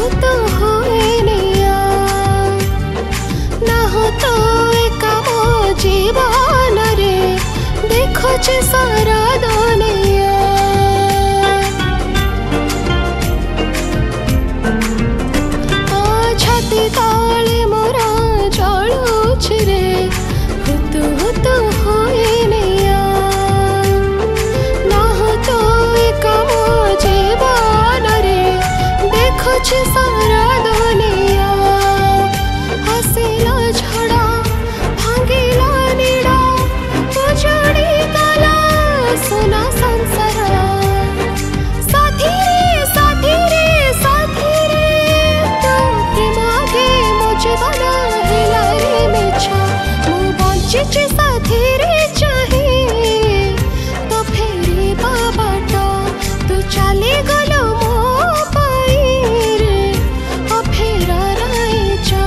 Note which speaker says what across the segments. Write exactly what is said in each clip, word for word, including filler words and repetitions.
Speaker 1: तो होइनिया ना हो तो एका मो जीवन रे देखुछि सारा दुनिया छाती तले मोरा जलुछि रे हुतु हुतु होइनिया ना हो तो एका मो जीवन रे देखुछि सारा दुनिया हसिला झड़ा भांगिला निड़ा उजड़ी गला सोना संसार साथी रे साथी रे साथी रे तो प्रेम आगे मुझे बना हिला रे मिछा मु बंचिछि साथी रे चाहिए तो फेरी बाबाटा तू चली गलो मो पाई रे ओ फेरा राई जा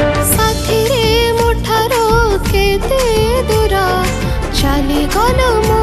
Speaker 1: साथी रे मोठारो केते दूरा चली गलो मो